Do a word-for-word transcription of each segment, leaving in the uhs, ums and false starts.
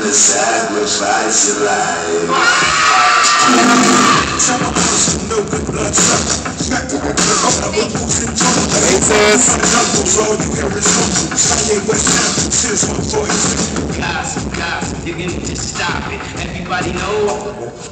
gonna sacrifice your life. No good blood sucker. Smack the record up, I'm boosting trouble. All you hear is trouble. Kanye West now, shit's on voice. Gossip, gossip, you can just stop it. Everybody know.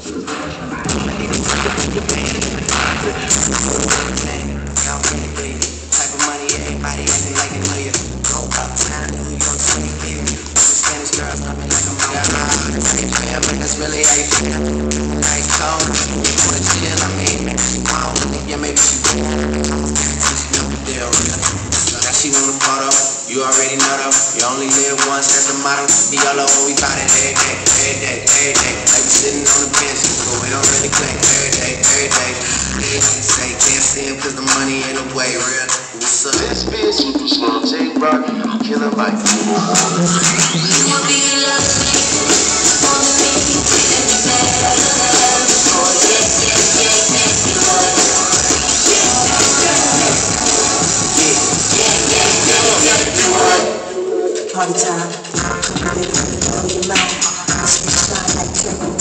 Type of money, everybody acting like they know you. Go uptown, New York, twenty baby. Spanish girls coming like I'm out. Family, that's really how you feel. Nice tone, you wanna chill, I mean, I don't think you maybe she know the deal. Now she want a photo, you already know though. You only live once, that's the motto. Be all over, we bout it every day, every day, every day. Like we sitting on the bench, but we don't really click every day, every day. Say can't stand cause the money ain't a way, real. What's up? This bitch, super slow, J Rock, killer like. You will be lovely, wanna be in the bed. Oh yeah, yeah, yeah, yeah, you are. Yeah, yeah, yeah, yeah, you are. Party time, baby, blow your mind. This bitch shine like turbo.